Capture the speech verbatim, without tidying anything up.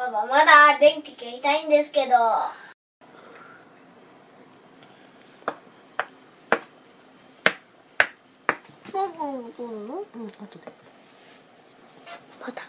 パパまだ電気消したいんですけど。 パパもどうの？うん、後で。 また。